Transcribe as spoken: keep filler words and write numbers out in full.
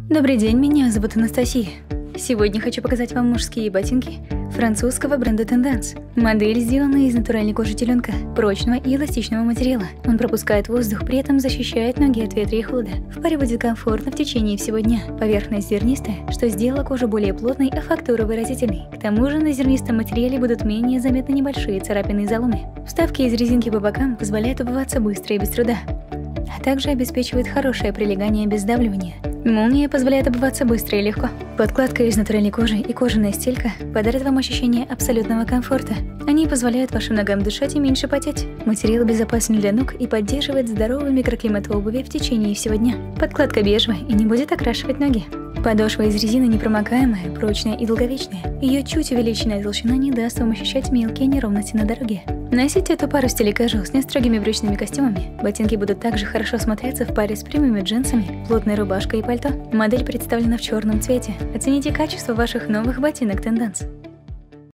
Добрый день, меня зовут Анастасия. Сегодня хочу показать вам мужские ботинки французского бренда Tendance. Модель сделана из натуральной кожи теленка, прочного и эластичного материала. Он пропускает воздух, при этом защищает ноги от ветра и холода. В паре будет комфортно в течение всего дня. Поверхность зернистая, что сделало кожу более плотной, а фактуру выразительной. К тому же на зернистом материале будут менее заметны небольшие царапины и заломы. Вставки из резинки по бокам позволяют обуваться быстро и без труда, а также обеспечивают хорошее прилегание без сдавливания. Молния позволяет обуваться быстро и легко. Подкладка из натуральной кожи и кожаная стелька подарят вам ощущение абсолютного комфорта. Они позволяют вашим ногам дышать и меньше потеть. Материал безопасен для ног и поддерживает здоровый микроклимат в обуви в течение всего дня. Подкладка бежевая и не будет окрашивать ноги. Подошва из резины непромокаемая, прочная и долговечная. Ее чуть увеличенная толщина не даст вам ощущать мелкие неровности на дороге. Носите эту пару стилей casual с нестрогими брючными костюмами. Ботинки будут также хорошо смотреться в паре с прямыми джинсами, плотной рубашкой и пальто. Модель представлена в черном цвете. Оцените качество ваших новых ботинок Tendance.